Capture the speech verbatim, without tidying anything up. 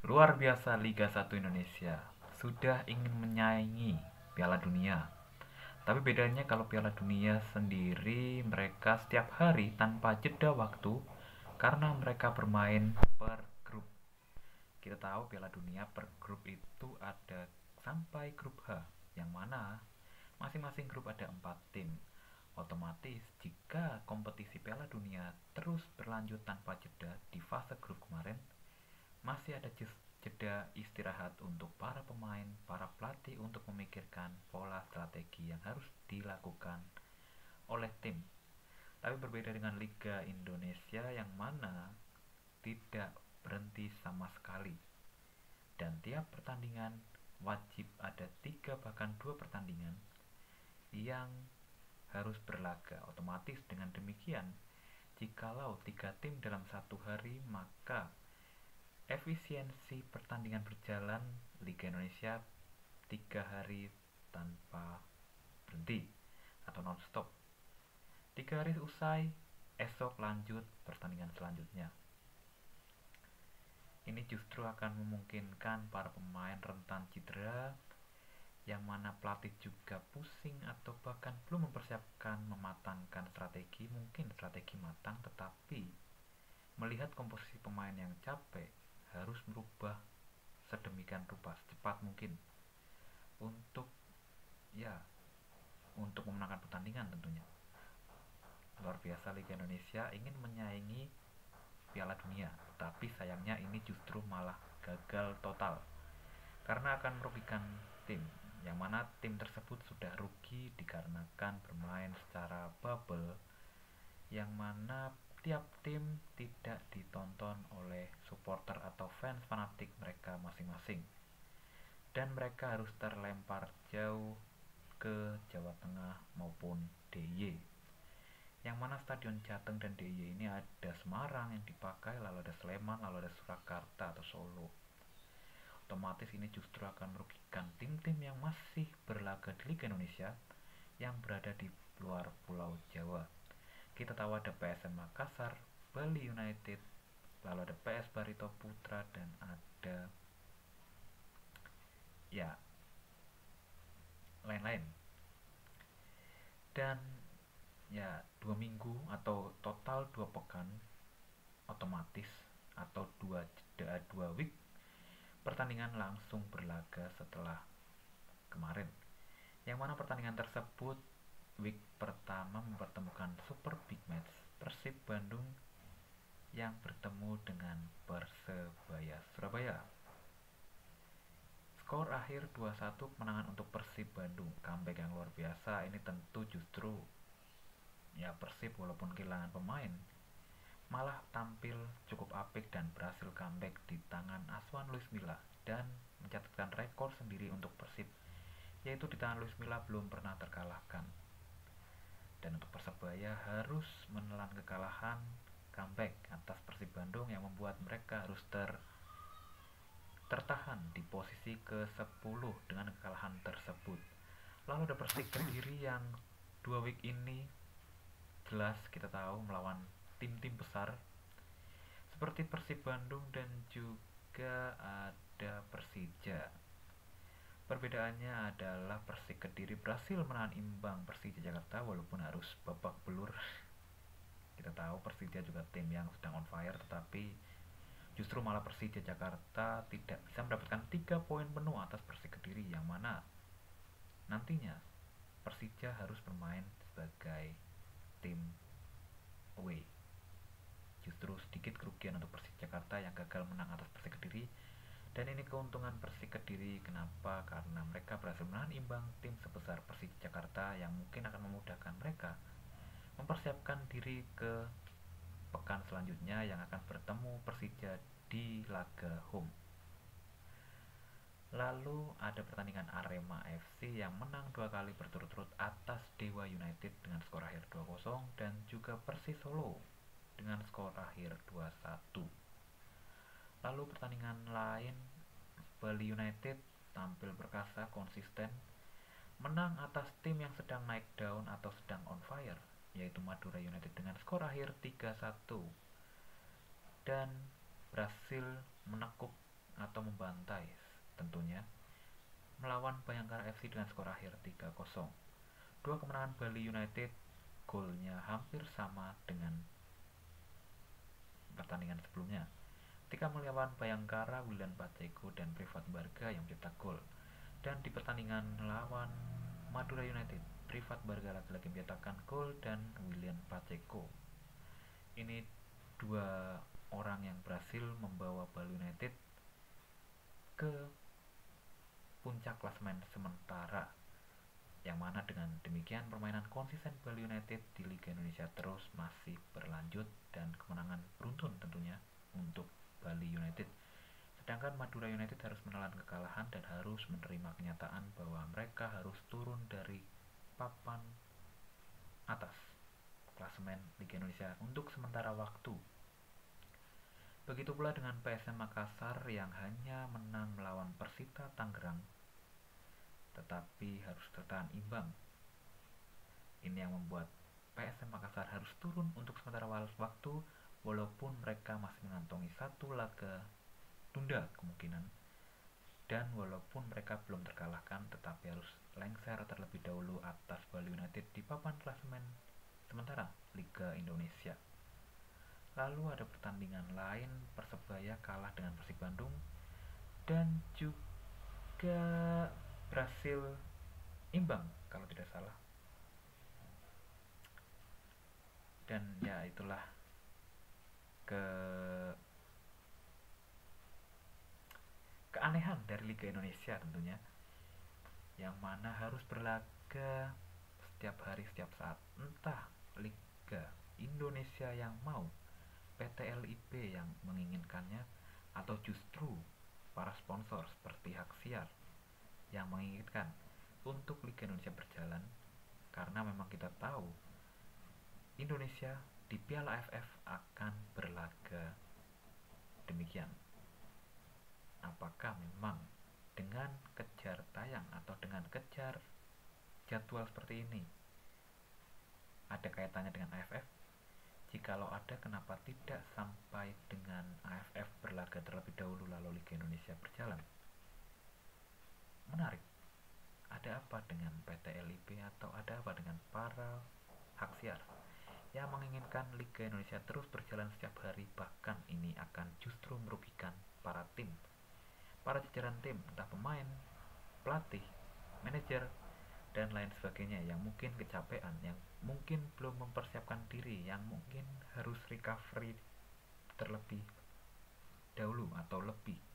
Luar biasa Liga satu Indonesia sudah ingin menyaingi Piala Dunia. Tapi bedanya kalau Piala Dunia sendiri mereka setiap hari tanpa jeda waktu karena mereka bermain per grup. Kita tahu Piala Dunia per grup itu ada sampai grup H, yang mana masing-masing grup ada empat tim. Otomatis jika kompetisi Piala Dunia terus berlanjut tanpa jeda di fase grup kemarin, masih ada jeda istirahat untuk para pemain, para pelatih untuk memikirkan pola strategi yang harus dilakukan oleh tim. Tapi berbeda dengan Liga Indonesia yang mana tidak berhenti sama sekali. Dan tiap pertandingan wajib ada tiga bahkan dua pertandingan yang harus berlaga. Otomatis dengan demikian, jikalau tiga tim dalam satu hari, maka efisiensi pertandingan berjalan Liga Indonesia tiga hari tanpa berhenti atau non-stop. Tiga hari usai, esok lanjut pertandingan selanjutnya. Ini justru akan memungkinkan para pemain rentan cedera, yang mana pelatih juga pusing atau bahkan belum mempersiapkan mematangkan strategi. Mungkin strategi matang, tetapi melihat komposisi pemain yang capek, harus merubah sedemikian rupa secepat mungkin untuk ya untuk memenangkan pertandingan tentunya. Luar biasa Liga Indonesia ingin menyaingi Piala Dunia, tapi sayangnya ini justru malah gagal total karena akan merugikan tim, yang mana tim tersebut sudah rugi dikarenakan bermain secara bubble, yang mana tiap tim tidak ditonton oleh supporter atau fans fanatik mereka masing-masing, dan mereka harus terlempar jauh ke Jawa Tengah maupun D I Y, yang mana stadion Jateng dan D I Y ini ada Semarang yang dipakai, lalu ada Sleman, lalu ada Surakarta atau Solo. Otomatis ini justru akan merugikan tim-tim yang masih berlaga di Liga Indonesia yang berada di luar Pulau Jawa. Kita tahu ada P S M Makassar, Bali United, lalu ada P S Barito Putra, dan ada ya lain-lain. Dan ya dua minggu atau total dua pekan otomatis atau dua jeda dua week pertandingan langsung berlaga setelah kemarin, yang mana pertandingan tersebut week pertama mempertemukan super big match Persib Bandung yang bertemu dengan Persebaya Surabaya. Skor akhir dua satu kemenangan untuk Persib Bandung. Comeback yang luar biasa ini tentu justru ya Persib walaupun kehilangan pemain malah tampil cukup apik dan berhasil comeback di tangan Aswan Luis Milla dan mencatatkan rekor sendiri untuk Persib, yaitu di tangan Luis Milla belum pernah terkalahkan. Dan untuk Persebaya harus menelan kekalahan comeback atas Persib Bandung yang membuat mereka harus ter tertahan di posisi ke sepuluh dengan kekalahan tersebut. Lalu ada Persik Kediri yang dua week ini jelas kita tahu melawan tim-tim besar seperti Persib Bandung dan juga ada Persija. Perbedaannya adalah Persik Kediri berhasil menahan imbang Persija Jakarta walaupun harus babak belur. Kita tahu Persija juga tim yang sedang on fire, tetapi justru malah Persija Jakarta tidak bisa mendapatkan tiga poin penuh atas Persik Kediri, yang mana nantinya Persija harus bermain sebagai tim away. Justru sedikit kerugian untuk Persik Jakarta yang gagal menang atas Persik Kediri, dan ini keuntungan Persik Kediri. Kenapa? Karena mereka berhasil menahan imbang tim sebesar Persik Jakarta yang mungkin akan memudahkan mereka mempersiapkan diri ke pekan selanjutnya yang akan bertemu Persija di laga home. Lalu ada pertandingan Arema F C yang menang dua kali berturut-turut atas Dewa United dengan skor akhir dua kosong, dan juga Persis Solo dengan skor akhir dua satu. Lalu pertandingan lain, Bali United tampil perkasa, konsisten, menang atas tim yang sedang naik daun atau sedang on fire, yaitu Madura United dengan skor akhir tiga satu, dan berhasil menekuk atau atau membantai tentunya melawan Bayangkara F C dengan skor akhir tiga kosong. Dua kemenangan Bali United golnya hampir sama dengan pertandingan sebelumnya. Ketika melawan Bayangkara, William Pacheco dan Privat Barga yang mencetak gol. Dan di pertandingan melawan Madura United, Privat Barga lagi-lagi mencetakkan gol dan William Pacheco. Ini dua orang yang berhasil membawa Bali United ke puncak klasemen sementara, yang mana dengan demikian permainan konsisten Bali United di Liga Indonesia terus masih berlanjut dan kemenangan beruntun tentunya untuk Bali United. Sedangkan Madura United harus menelan kekalahan dan harus menerima kenyataan bahwa mereka harus turun dari papan atas klasemen Liga Indonesia untuk sementara waktu. Begitu pula dengan P S M Makassar yang hanya menang melawan Persita Tangerang tetapi harus tertahan imbang. Ini yang membuat P S M Makassar harus turun untuk sementara waktu walaupun mereka masih mengantongi satu laga tunda kemungkinan, dan walaupun mereka belum terkalahkan tetapi harus lengser terlebih dahulu atas Bali United di papan klasemen sementara Liga Indonesia. Lalu ada pertandingan lain, Persebaya kalah dengan Persib Bandung dan juga berhasil imbang kalau tidak salah. Dan ya itulah ke keanehan dari Liga Indonesia tentunya, yang mana harus berlaga setiap hari setiap saat. Entah Liga Indonesia yang mau, P T L I B yang menginginkannya, atau justru para sponsor seperti Haksiar yang menginginkan untuk Liga Indonesia berjalan, karena memang kita tahu Indonesia di Piala A F F akan berlaga demikian. Apakah memang dengan kejar tayang atau dengan kejar jadwal seperti ini ada kaitannya dengan A F F? Jikalau ada, kenapa tidak sampai dengan A F F berlaga terlebih dahulu lalu Liga Indonesia berjalan? Menarik. Ada apa dengan P T L I B atau ada apa dengan para Haksiar yang menginginkan Liga Indonesia terus berjalan setiap hari, bahkan ini akan justru merugikan para tim, para jajaran tim, entah pemain, pelatih, manajer, dan lain sebagainya yang mungkin kecapean, yang mungkin belum mempersiapkan diri, yang mungkin harus recovery terlebih dahulu atau lebih